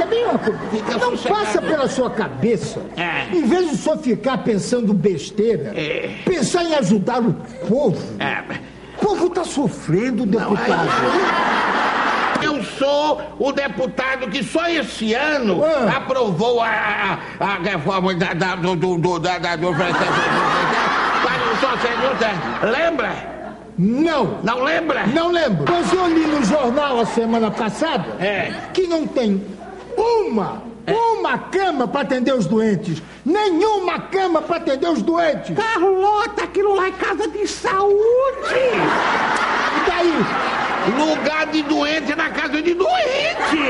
Não passa pela sua cabeça, em vez de só ficar pensando besteira, pensar em ajudar o povo. O povo está sofrendo, deputado. Eu sou o deputado que só esse ano aprovou a reforma Lembra? Não. Não lembra? Não lembro. Mas eu li no jornal a semana passada que não tem uma cama para atender os doentes. Nenhuma cama para atender os doentes. Carlota, aquilo lá é casa de saúde. E daí? Lugar de doente na casa de doente.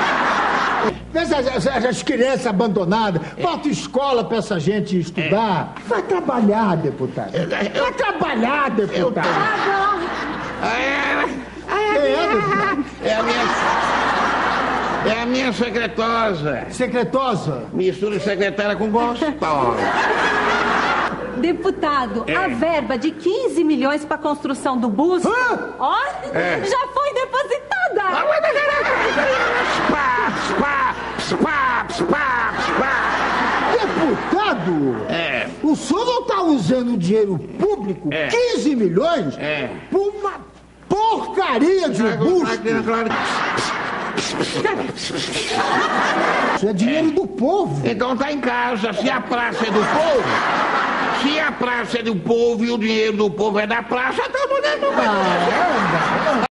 Essas crianças abandonadas, bota escola pra essa gente estudar. Vai trabalhar, deputado. Vai trabalhar, deputado. É a minha secretosa. Secretosa? Mistura secretária com gostosa. Deputado, a verba de 15 milhões para a construção do busto, já foi depositada. Deputado, o senhor não está usando dinheiro público, 15 milhões, por uma porcaria de busto. Isso é dinheiro do povo. Então tá em casa. Se a praça é do povo, se a praça é do povo e o dinheiro do povo é da praça, todo mundo é do povo.